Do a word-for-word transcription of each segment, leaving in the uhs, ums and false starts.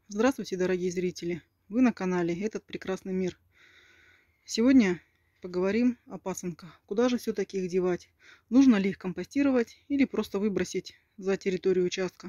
Здравствуйте, дорогие зрители! Вы на канале «Этот прекрасный мир». Сегодня поговорим о пасынках. Куда же все-таки их девать? Нужно ли их компостировать или просто выбросить за территорию участка?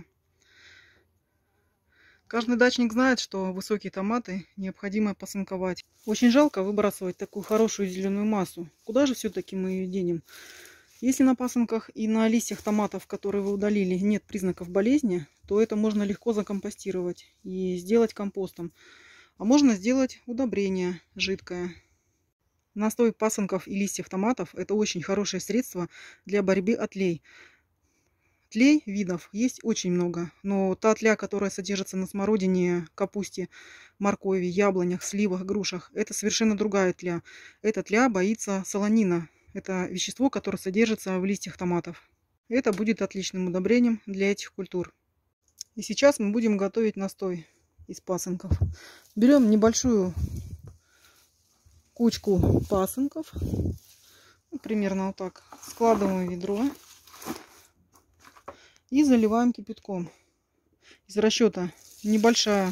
Каждый дачник знает, что высокие томаты необходимо пасынковать. Очень жалко выбрасывать такую хорошую зеленую массу. Куда же все-таки мы ее денем? Если на пасынках и на листьях томатов, которые вы удалили, нет признаков болезни, то это можно легко закомпостировать и сделать компостом. А можно сделать удобрение жидкое. Настой пасынков и листьев томатов – это очень хорошее средство для борьбы от тлей. Тлей видов есть очень много, но та тля, которая содержится на смородине, капусте, моркови, яблонях, сливах, грушах – это совершенно другая тля. Эта тля боится солонина. Это вещество, которое содержится в листьях томатов. Это будет отличным удобрением для этих культур. И сейчас мы будем готовить настой из пасынков. Берем небольшую кучку пасынков, ну, примерно вот так, складываем в ведро и заливаем кипятком. Из расчета небольшая,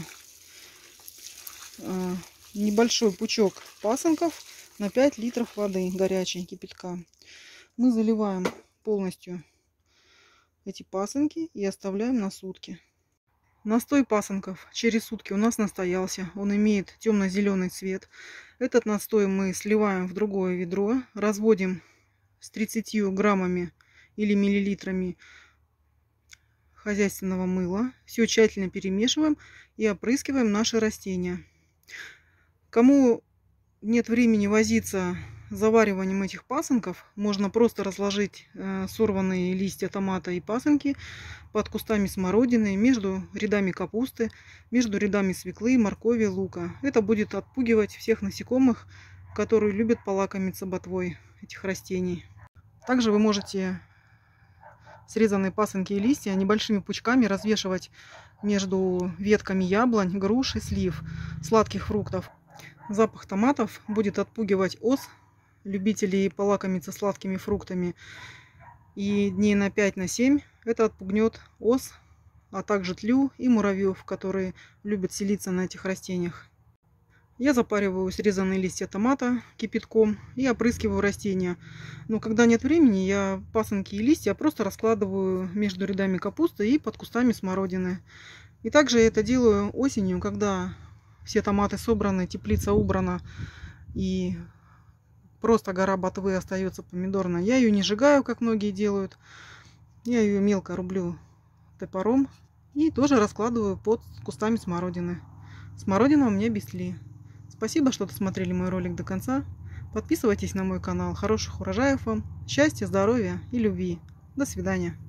э, небольшой пучок пасынков на пять литров воды горячей кипятка. Мы заливаем полностью эти пасынки и оставляем на сутки. Настой пасынков через сутки у нас настоялся. Он имеет темно-зеленый цвет. Этот настой мы сливаем в другое ведро, разводим с тридцатью граммами или миллилитрами хозяйственного мыла. Все тщательно перемешиваем и опрыскиваем наши растения. Кому нет времени возиться с завариванием этих пасынков, можно просто разложить э, сорванные листья томата и пасынки под кустами смородины, между рядами капусты, между рядами свеклы, моркови, лука. Это будет отпугивать всех насекомых, которые любят полакомиться ботвой этих растений. Также вы можете срезанные пасынки и листья небольшими пучками развешивать между ветками яблонь, груш и слив, сладких фруктов. Запах томатов будет отпугивать ос, любителей полакомиться сладкими фруктами. И дней на пять-семь это отпугнет ос, а также тлю и муравьев, которые любят селиться на этих растениях. Я запариваю срезанные листья томата кипятком и опрыскиваю растения. Но когда нет времени, я пасынки и листья просто раскладываю между рядами капусты и под кустами смородины. И также это делаю осенью, когда все томаты собраны, теплица убрана и просто гора ботвы остается помидорная. Я ее не сжигаю, как многие делают. Я ее мелко рублю топором и тоже раскладываю под кустами смородины. Смородина у меня без тли. Спасибо, что досмотрели мой ролик до конца. Подписывайтесь на мой канал. Хороших урожаев вам, счастья, здоровья и любви. До свидания.